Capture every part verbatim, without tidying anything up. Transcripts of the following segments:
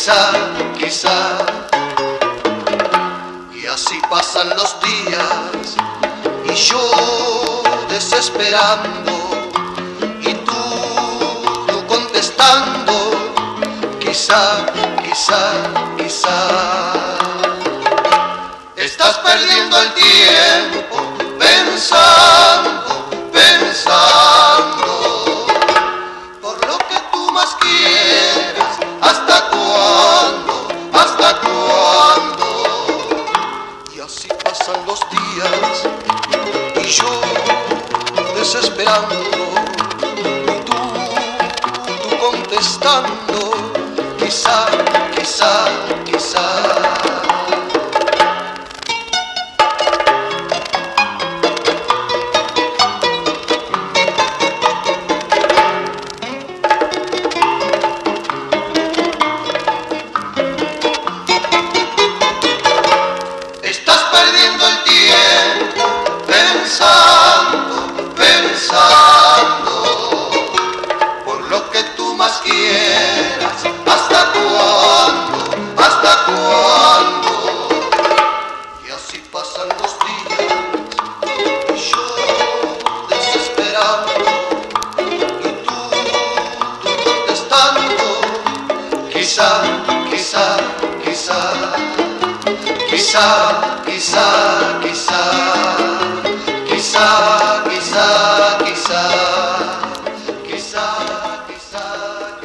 quizá, quizá. Y así pasan los días y yo desesperando y tú, tú contestando, quizá, quizá, quizá. Estás perdiendo el tiempo pensando, pensando por lo que tú más quieras. ¿Hasta cuándo? ¿Hasta cuándo? Y así pasan los días y yo desesperando y tú, tú contestando, quizá, quizá, quizá. Quizá, quizá, quizá, quizá, quizá, quizá, quizá, quizá, quizá, quizá, quizá.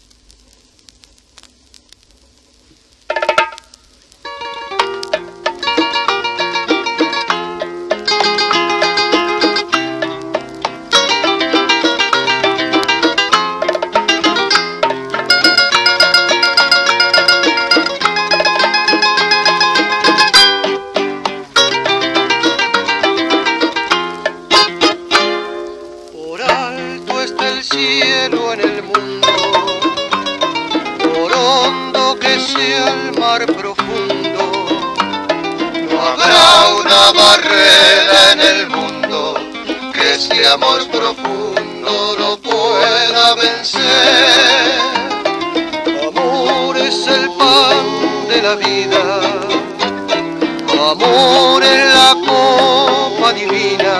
Cielo en el mundo, por hondo que sea el mar profundo, no habrá una barrera en el mundo que este amor profundo no pueda vencer. Amor es el pan de la vida, amor es la copa divina,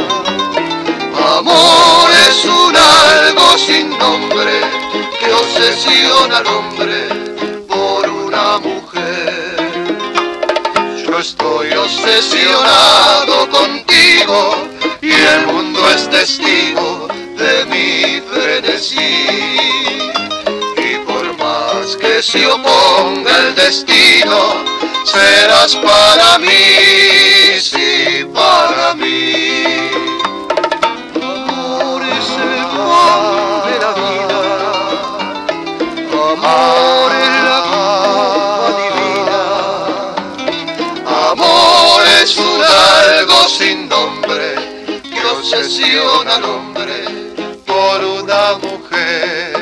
amor es un algo sin nombre que obsesiona al hombre por una mujer. Yo estoy obsesionado contigo y el mundo es testigo de mi frenesí. Y por más que se oponga el destino, serás para mí, sí, para mí. Amor es la copa divina, amor es un algo sin nombre que obsesiona al hombre por una mujer.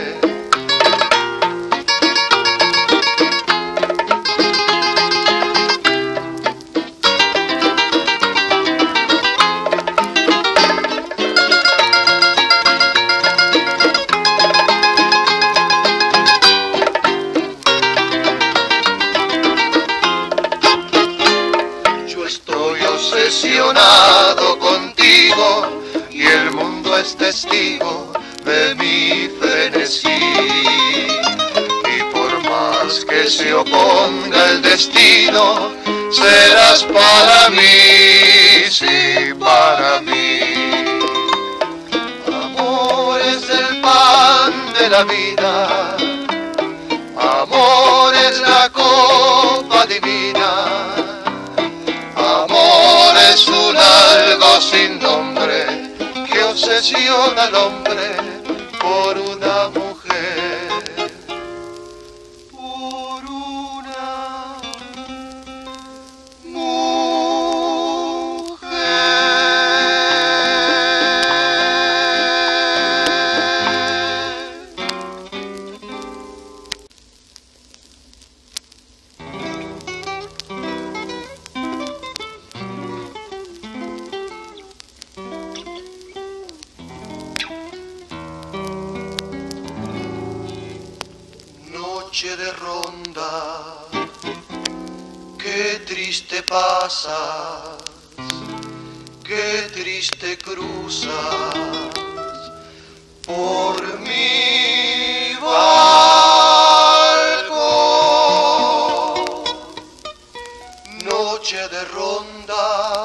Obsesionado contigo y el mundo es testigo de mi frenesí. Y por más que se oponga el destino, serás para mí, sí, para mí. Amor es el pan de la vida, amor es la copa divina, amor es un algo sin nombre que obsesiona al hombre por una mujer, por una mujer. Noche de ronda ronda, qué triste pasas, qué triste cruzas por mi balcón. Noche de ronda,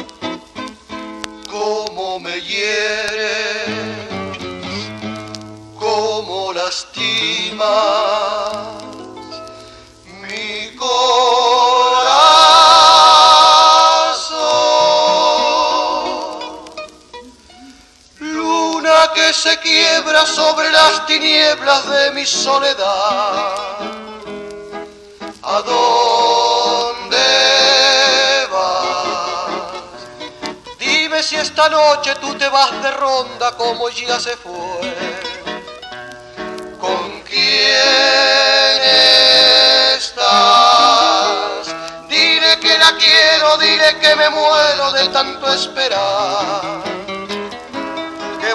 cómo me hieres, cómo lastimas mi corazón. Luna que se quiebra sobre las tinieblas de mi soledad. ¿A dónde vas? Dime si esta noche tú te vas de ronda como ya se fue. ¿Con quién estás? Dile que la quiero, dile que me muero de tanto esperar. Que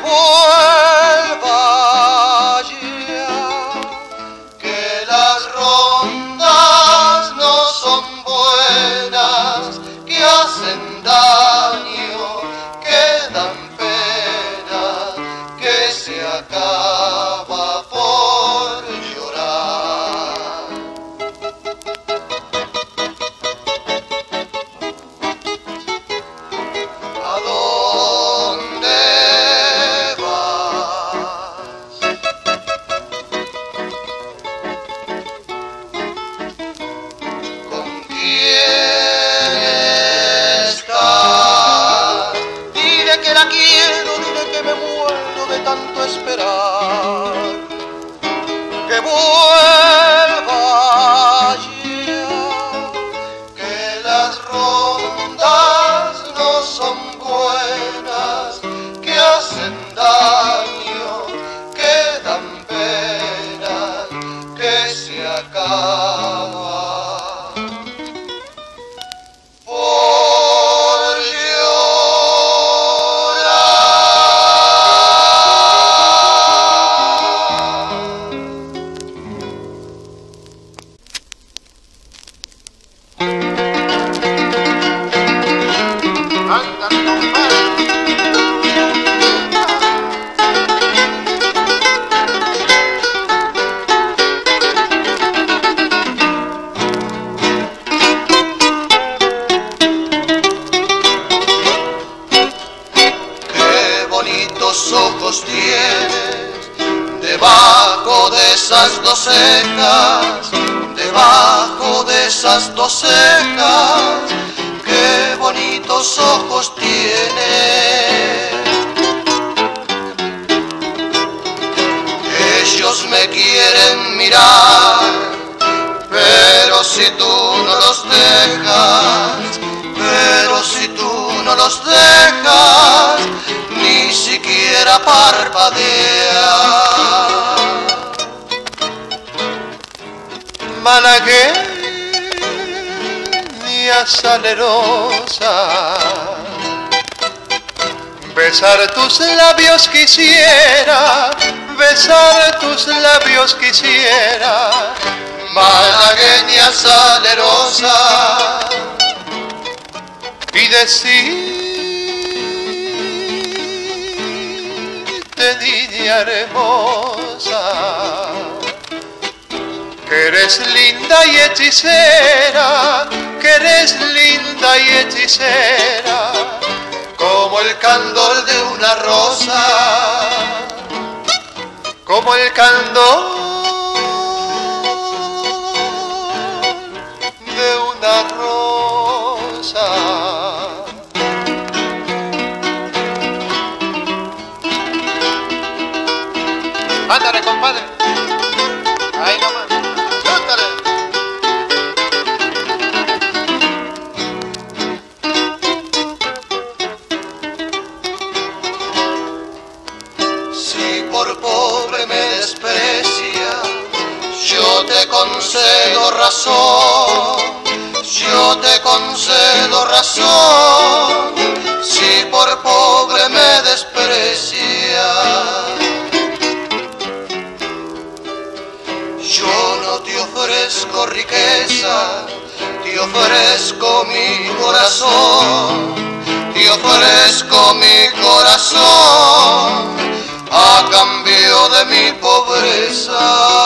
vuelva ya, que las rondas no son buenas, que hacen daño, que dan pena, que se acaba por llorar. ¿A dónde vas? ¿Con quién estás? Dile que la quiero, dile que me muero de tanto esperar. Que vuelva ya, que las rondas no son buenas, que hacen daño, que dan pena, que se acaba por ojos tienes debajo de esas dos cejas, debajo de esas dos cejas, qué bonitos ojos tienes. Ellos me quieren mirar, pero si tú no los dejas, pero si tú no los dejas, ni siquiera parpadear. Malagueña salerosa, besar tus labios quisiera, besar tus labios quisiera. Malagueña salerosa, y decirte, niña hermosa, que eres linda y hechicera, que eres linda y hechicera, como el candor de una rosa, como el candor de una rosa. Ándale, compadre. Ahí nomás. Chúntale. Si por pobre me desprecias, yo te concedo razón, yo te concedo razón. Si por pobre me desprecias, yo no te ofrezco ofrezco riqueza, te ofrezco mi corazón, te ofrezco mi corazón a cambio de mi pobreza.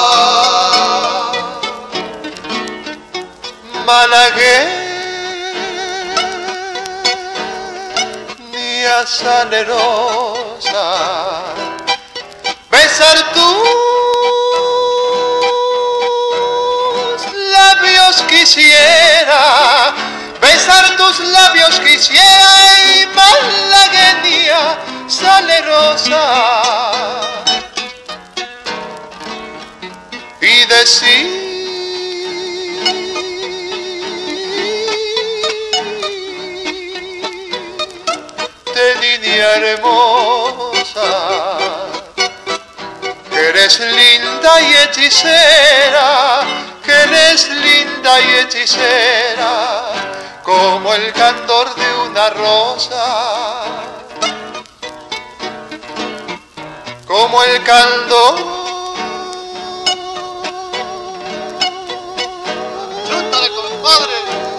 Malagueña salerosa, besar tus labios quisiera, besar tus labios quisiera, y malagueña salerosa, y decir niña hermosa, que eres linda y hechicera, que eres linda y hechicera, como el candor de una rosa, como el candor. ¡Cántale, compadre!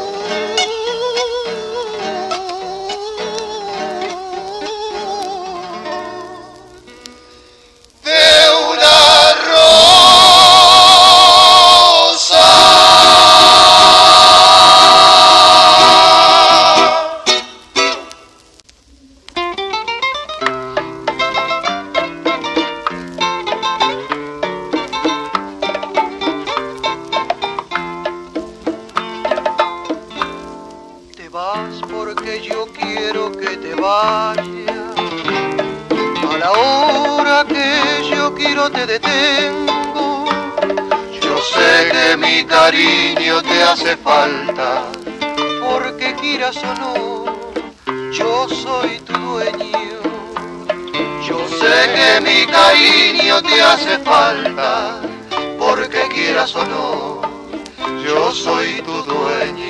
Porque yo quiero que te vayas, a la hora que yo quiero te detengo. Yo sé que mi cariño te hace falta, porque quieras o no, yo soy tu dueño. Yo sé que mi cariño te hace falta, porque quieras o no, yo soy tu dueño.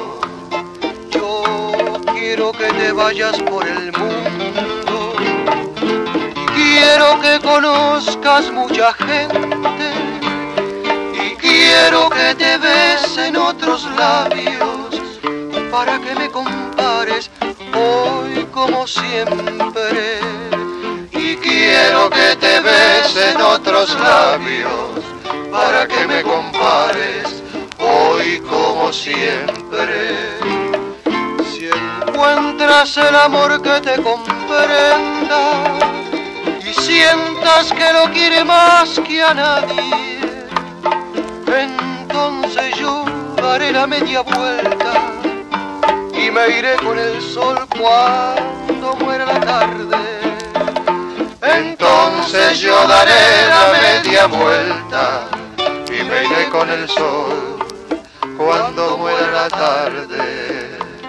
Quiero que te vayas por el mundo y quiero que conozcas mucha gente y quiero que te besen otros labios para que me compares hoy como siempre. Y quiero que te besen otros labios para que me compares hoy como siempre. Encuentras el amor que te comprenda y sientas que lo quiere más que a nadie, entonces yo daré la media vuelta y me iré con el sol cuando muera la tarde. Entonces yo daré la media vuelta y me iré con el sol cuando muera la tarde.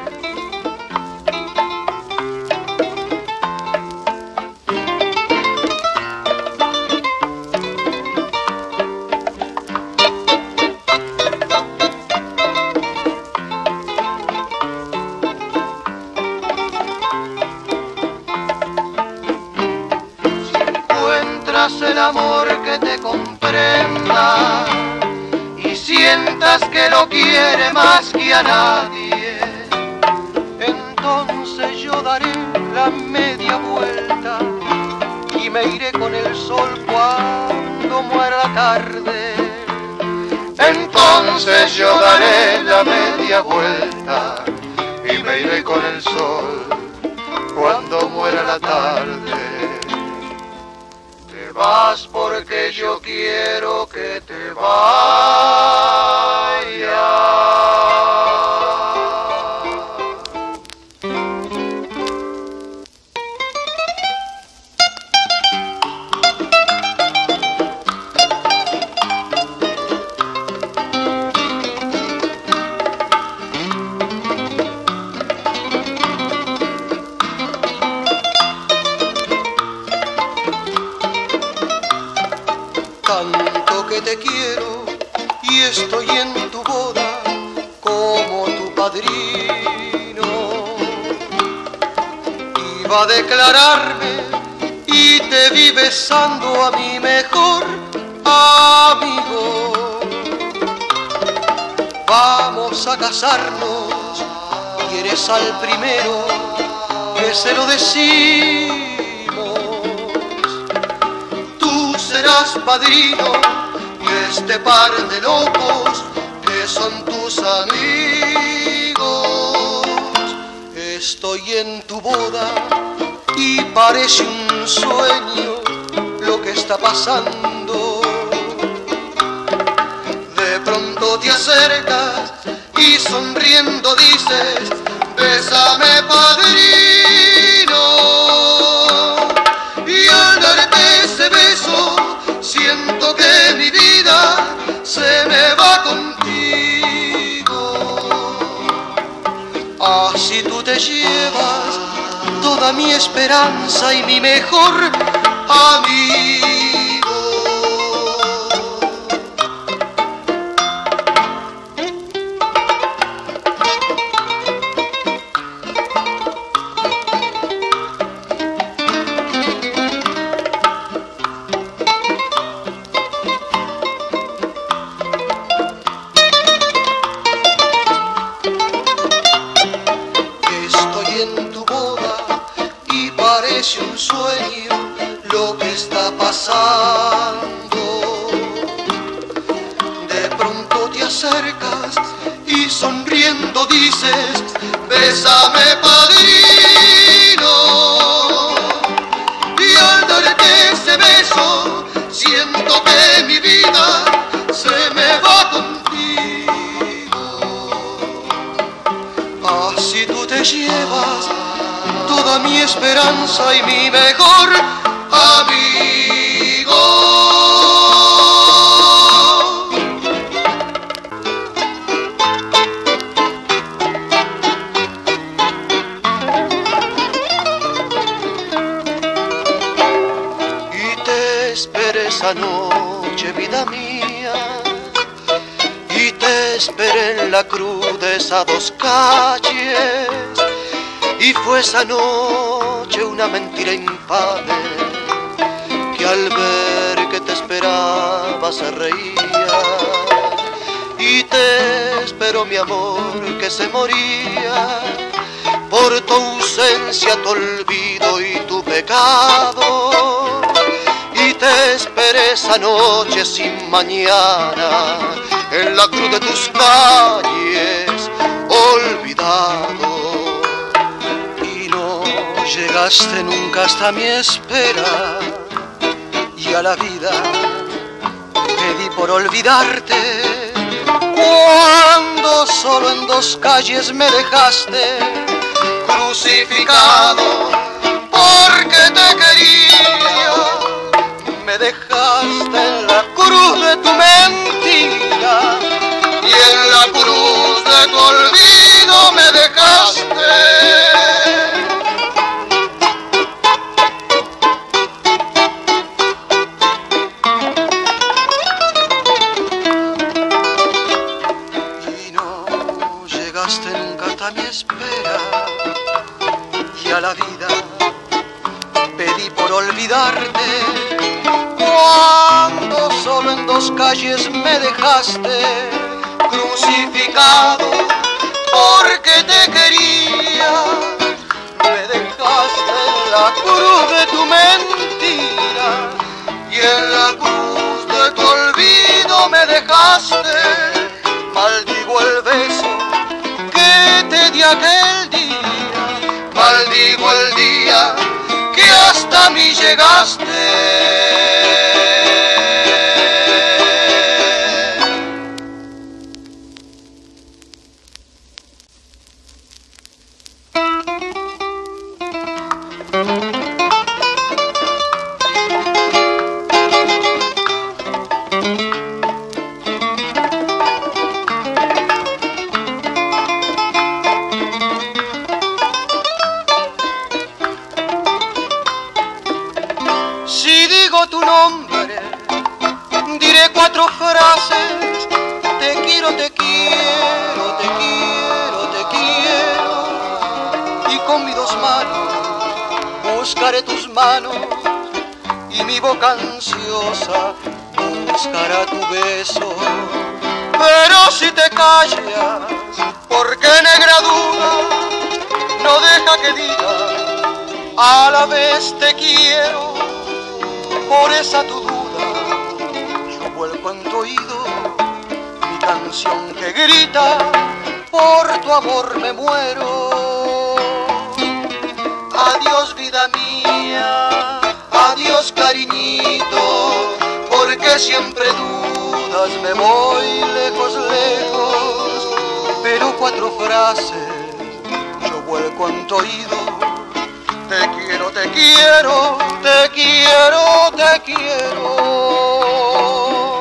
El amor que te comprenda y sientas que lo quiere más que a nadie, entonces yo daré la media vuelta y me iré con el sol cuando muera la tarde. Entonces yo daré la media vuelta y me iré con el sol cuando muera la tarde. Te vas porque yo quiero que te vayas. Tanto que te quiero y estoy en tu boda como tu padrino. Iba a declararme y te vi besando a mi mejor amigo. vamos a casarnos y eres al primero que se lo decimos. Tú serás padrino de este par de locos que son tus amigos. Estoy en tu boda y parece un sueño lo que está pasando. De pronto te acercas y sonriendo dices: bésame, padrino. Y al darte ese beso siento que mi vida se me va contigo. Así tú te llevas toda mi esperanza y mi mejor amigo. Un sueño lo que está pasando. De pronto te acercas y sonriendo dices: bésame, padrino. Y al darte ese beso siento que mi vida se me va contigo. Así tú te llevas toda mi esperanza y mi mejor amigo. Y te esperé esa noche, vida mía, y te esperé en la cruz de esas dos calles. Y fue esa noche una mentira infame que al ver que te esperaba se reía. Y te esperó mi amor que se moría por tu ausencia, tu olvido y tu pecado. Y te esperé esa noche sin mañana en la cruz de tus calles, olvidado. Llegaste nunca hasta mi espera y a la vida pedí por olvidarte. Cuando solo en dos calles me dejaste crucificado porque te quería. Me dejaste en la cruz de tu mentira y en la cruz de tu olvido me dejaste. Mi espera y a la vida pedí por olvidarte. Cuando solo en dos calles me dejaste crucificado porque te quería. Me dejaste en la cruz de tu mentira y en la cruz de tu olvido me dejaste. Maldigo el beso te di aquel día, maldigo el día que hasta mí llegaste. Tu nombre, diré cuatro frases: te quiero, te quiero, te quiero, te quiero. Y con mis dos manos buscaré tus manos y mi boca ansiosa buscará tu beso. Pero si te callas, porque negra duda no deja que diga a la vez te quiero. Por esa tu duda yo vuelco en tu oído mi canción que grita: por tu amor me muero. Adiós vida mía, adiós cariñito, porque siempre dudas, me voy lejos, lejos. Pero cuatro frases yo vuelco en tu oído: te quiero, te quiero, te quiero, te quiero.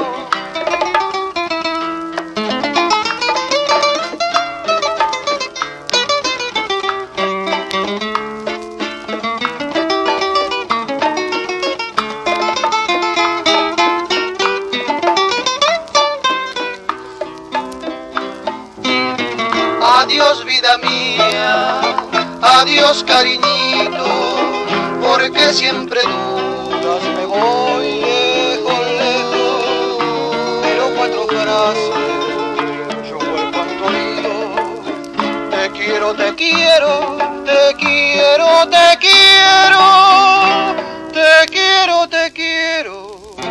Adiós vida mía, adiós cariñito, porque siempre dudas, me voy lejos, lejos. Pero cuatro frases yo vuelvo en tu oído: te quiero, te quiero, te quiero, te quiero, te quiero, te quiero.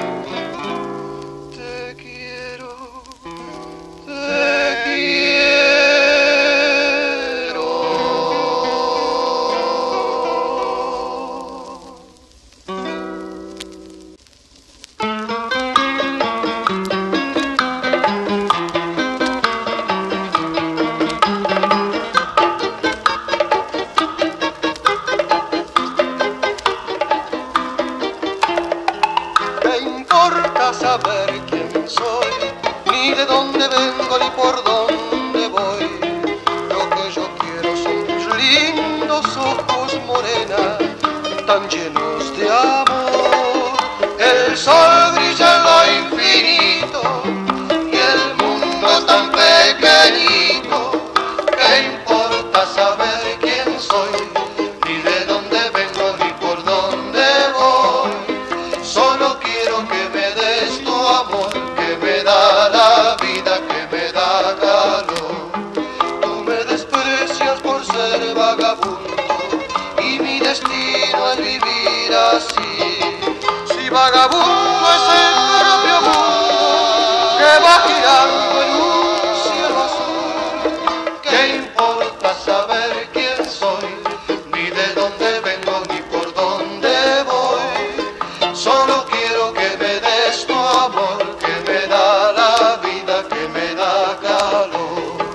Saber quién soy, ni de dónde vengo, ni por dónde voy. Lo que yo quiero son tus lindos ojos, morena, tan llenos de amor. El sol brilla en lo infinito y el mundo tan pequeñito. ¿Qué importa saber quién soy, ni de dónde vengo, ni por dónde voy? Solo quiero que me des tu amor, que me da la vida, que me da calor. Tú me desprecias por ser vagabundo y mi destino es vivir así. Si vagabundo es el propio mundo que va girando en un cielo azul, ¿qué importa saber quién soy, ni de dónde vengo, ni por dónde voy? Solo quiero que me des tu amor, que me da la vida, que me da calor.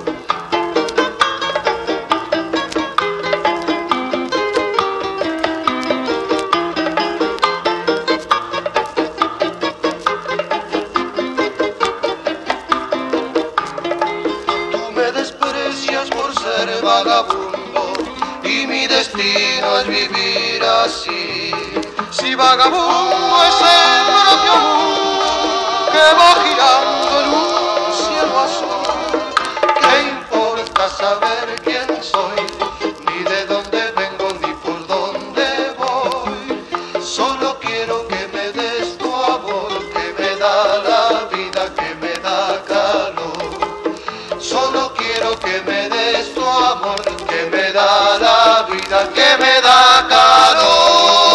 Tú me desprecias por ser vagabundo y mi destino es vivir así. Si vagabundo es el propio mundo que va girando en un cielo azul, ¿qué importa saber quién soy, ni de dónde vengo, ni por dónde voy? Solo quiero que me des tu amor, que me da la vida, que me da calor. Solo quiero que me des tu amor, que me da la vida, que me da calor.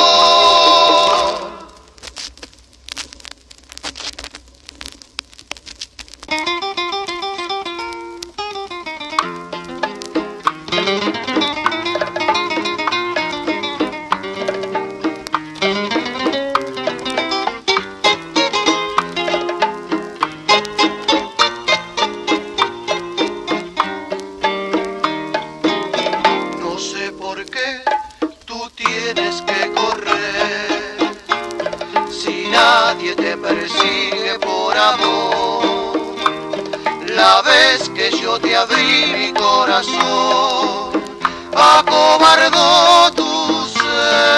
No sé por qué tú tienes que correr, si nadie te persigue por amor. La vez que yo te abrí mi corazón, acobardó tu ser.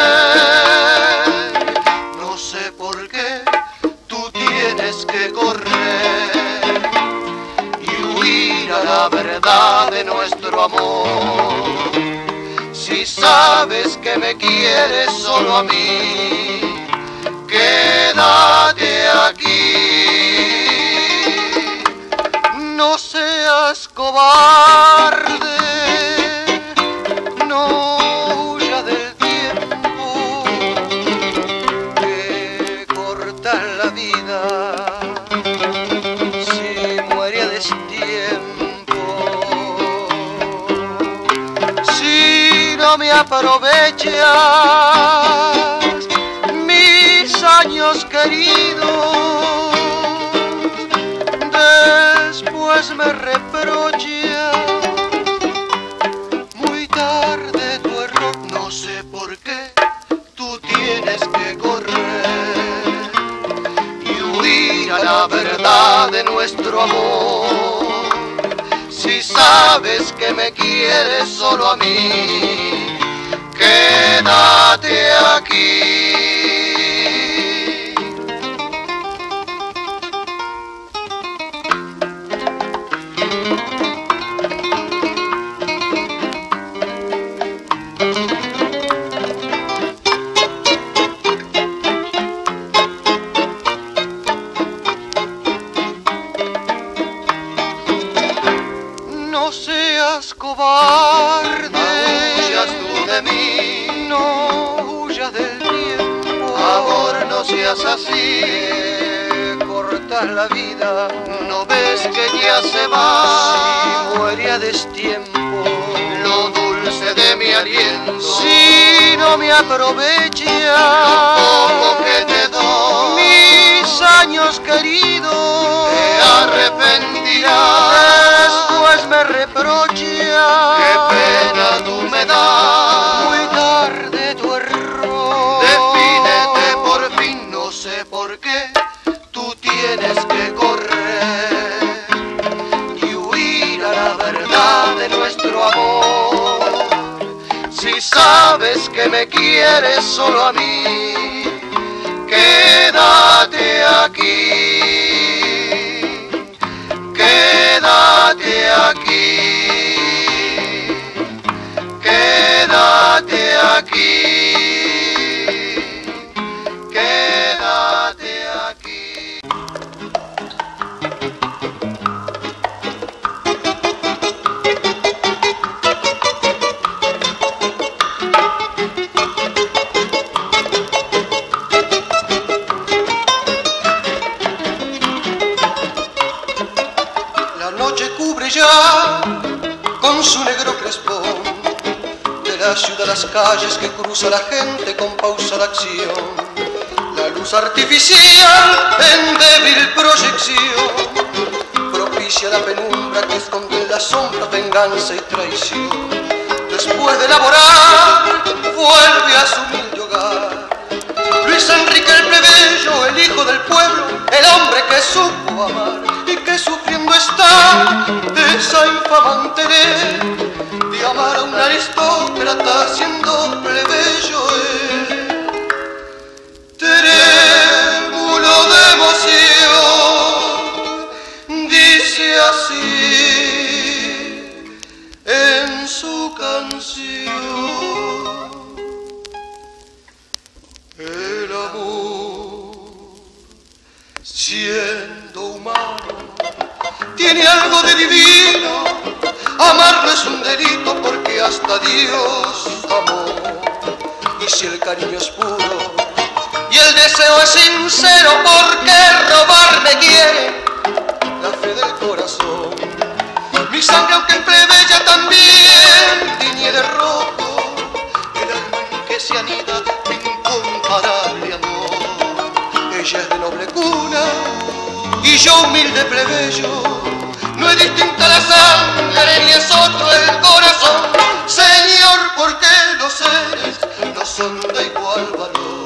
No sé por qué tú tienes que correr y huir a la verdad de nuestro amor. Si sabes que me quieres solo a mí, quédate aquí. seas cobarde, no huya del tiempo que cortas la vida. Si muere a destiempo, si no me aprovechas mis años queridos, después me reprochas muy tarde tu error. No sé por qué tú tienes que correr y huir a la verdad de nuestro amor. Si sabes que me quieres solo a mí, quédate aquí. No seas cobarde, no huyas tú de mí, no huyas del tiempo. Amor, no seas así, cortas la vida, no ves que ya se va. Si muere a destiempo, lo dulce de mi aliento. Si no me aprovechas lo poco que te doy, mis años queridos, te arrepentirás. Después me reprochas, qué pena tú me das. Muy tarde tu error. Defínete por fin, no sé por qué tú tienes que correr y huir a la verdad de nuestro amor. Si sabes que me quieres solo a mí, quédate aquí. Quédate aquí. Quédate aquí. Quédate aquí. La noche cubre ya con su negro crespón de la ciudad las calles que cruza la gente con pausada acción. La luz artificial en débil proyección propicia la penumbra que esconde en la sombra venganza y traición. Después de laborar vuelve a su humilde hogar Luis Enrique el plebeyo, el hijo del pueblo, el hombre que supo amar y que sufriendo está de esa infamante ley de amar a un aristócrata siendo plebeyo él. Trémulo de emoción, dice así en su canción. El amor, siendo humano, tiene algo de divino. Amar no es un delito porque hasta Dios amó. Y si el cariño es puro y el deseo es sincero, ¿por qué robarme quiere la fe del corazón? Mi sangre, aunque en plebeya también tiñe de rojo el alma en que se anida mi incomparable amor. Ella es de noble cuna y yo humilde plebeyo. No es distinta la sangre ni es otro el corazón. Señor, ¿por qué los seres no son de igual valor?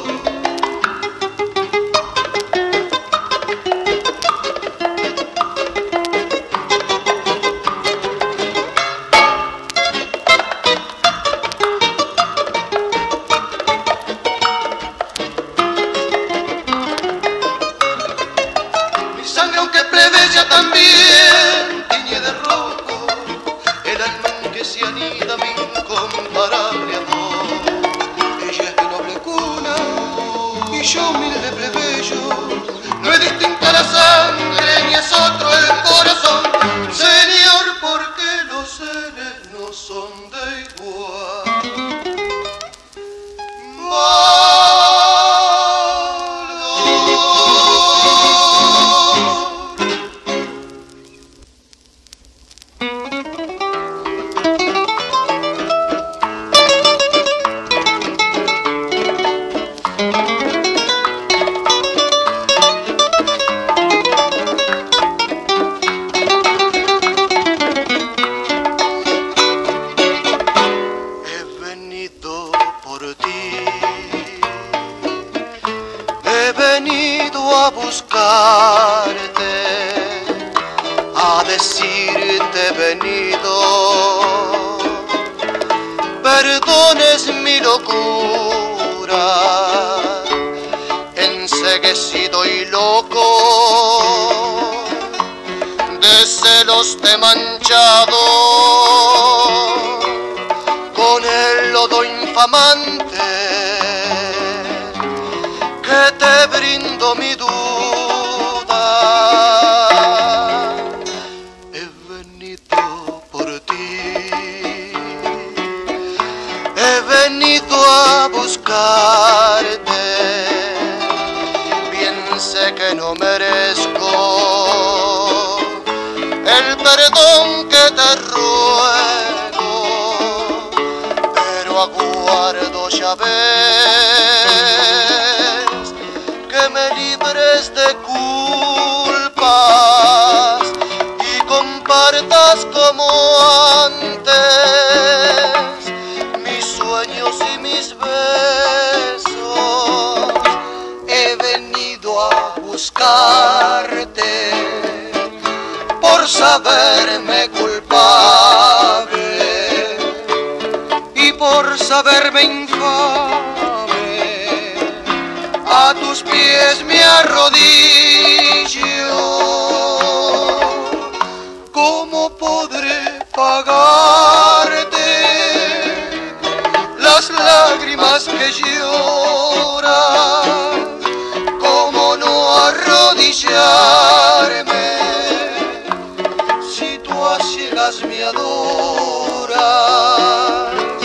Mi sangre, aunque plebeya también tiñe de rojo todos son de igual buscarte, a decirte venido, perdones mi locura, enceguecido y loco, de celos te he manchado, con el lodo infamante que te brindo mi duda. He venido por ti, he venido a buscarte, bien sé que no merezco el perdón que te ruego, pero aguardo ya ves que me libres de culpas y compartas como antes mis sueños y mis besos. He venido a buscarte por saberme culpable y por saberme infame. A tus pies me arrodillo. ¿Cómo podré pagarte las lágrimas que lloras? ¿Cómo no arrodillarme si tú a ciegas me adoras?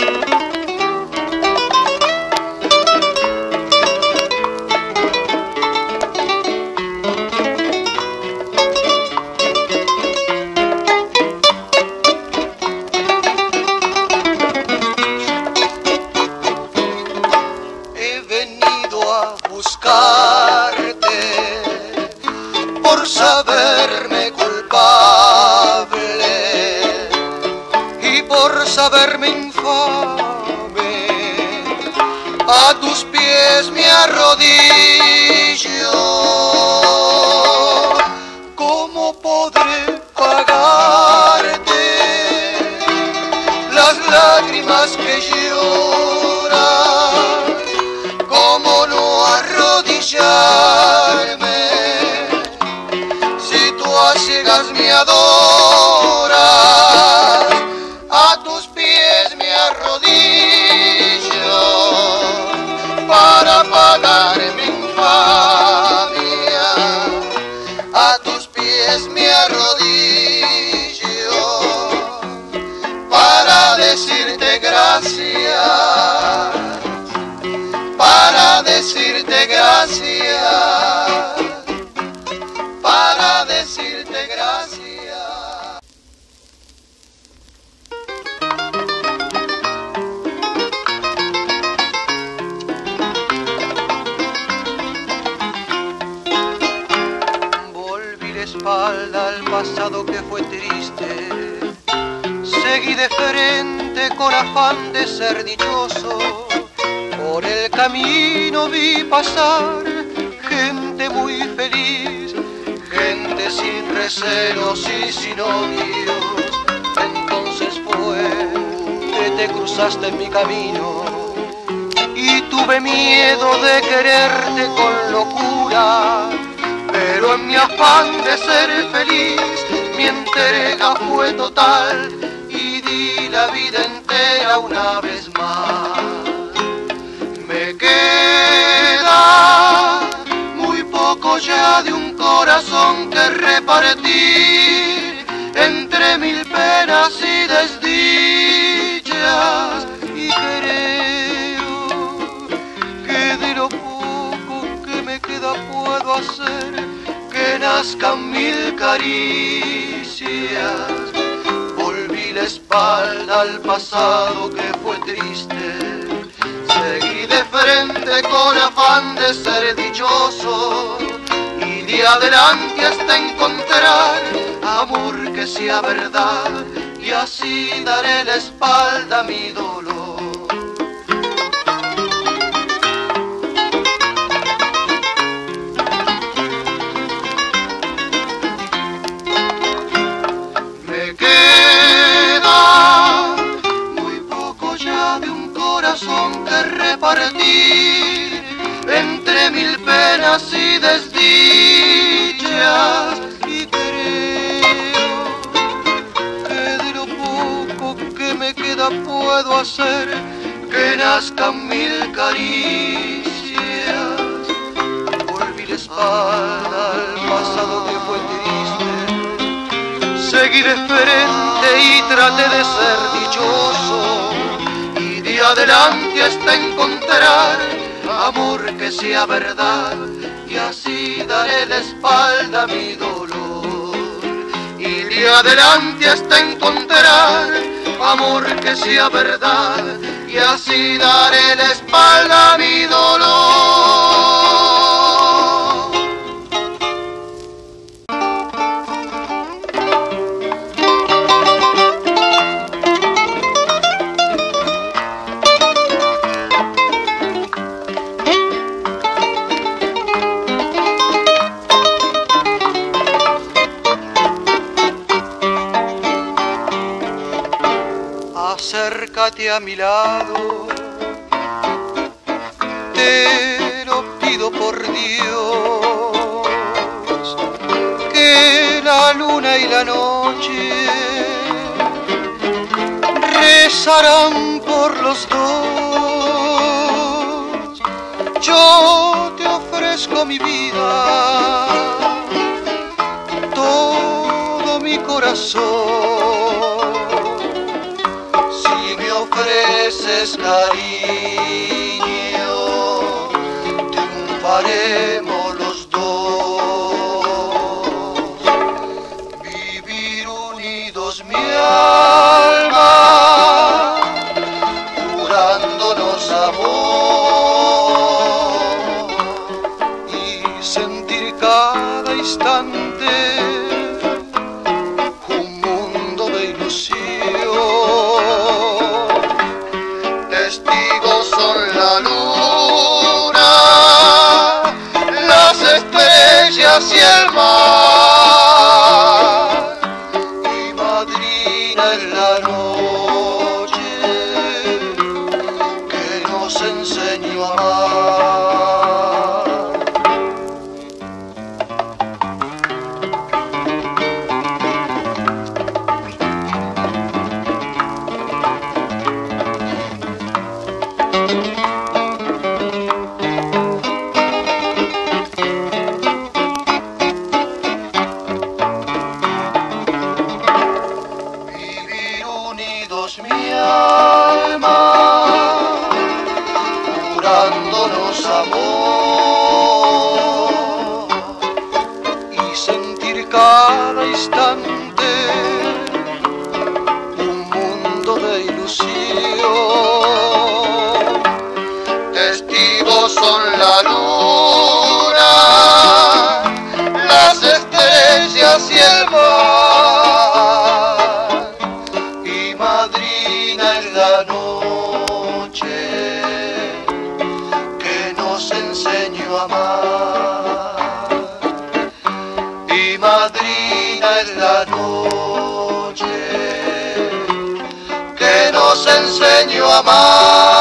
Buscarte por saberme culpable y por saberme infame. A tus pies me arrodillo. ¿Cómo podré pagarte las lágrimas que lloras? ¿Cómo no arrodillarme si tú a ciegas me adoras? A tus pies me arrodillo para pagar mi infamia. A tus pies me arrodillo para decirte gracias, para decirte gracias, para decirte gracias. Volví la espalda al pasado que fue triste, seguí de frente con afán de ser dichoso. Por el camino vi pasar gente muy feliz, gente sin recelos y sin odios. Entonces fue que te cruzaste en mi camino y tuve miedo de quererte con locura. Pero en mi afán de ser feliz, mi entrega fue total y di la vida entera una vez más. Me queda muy poco ya de un corazón que repartir entre mil penas y desdichas. caricias. Volví la espalda al pasado que fue triste. Seguí de frente con afán de ser dichoso y de adelante hasta encontrar amor que sea verdad, y así daré la espalda a mi dolor. Me queda muy poco ya de un corazón que repartir entre mil penas y desdichas, y creo que de lo poco que me queda puedo hacer que nazcan mil caricias. Volví la espalda al pasado que fue triste, seguí de frente y traté de ser dichoso, de adelante hasta encontrar amor que sea verdad, y así daré la espalda a mi dolor. Y de adelante hasta encontrar amor que sea verdad, y así daré la espalda a mi dolor. Acércate a mi lado, te lo pido por Dios, que la luna y la noche rezarán por los dos. Yo te ofrezco mi vida, todo mi corazón. Ofreces cariño, triunfaremos los dos. Vivir unidos mi alma, jurándonos amor, y sentir cada instante un mundo de ilusión. Testigos son la luna, las estrellas y el mar, y madrina es la noche que nos enseñó a amar. Mi alma, jurándonos amor, y sentir cada instante un mundo de ilusión. Testigos son la luna, las estrellas y el mar, y madrina es la noche que nos enseñó a amar. Y madrina es la noche que nos enseñó a amar.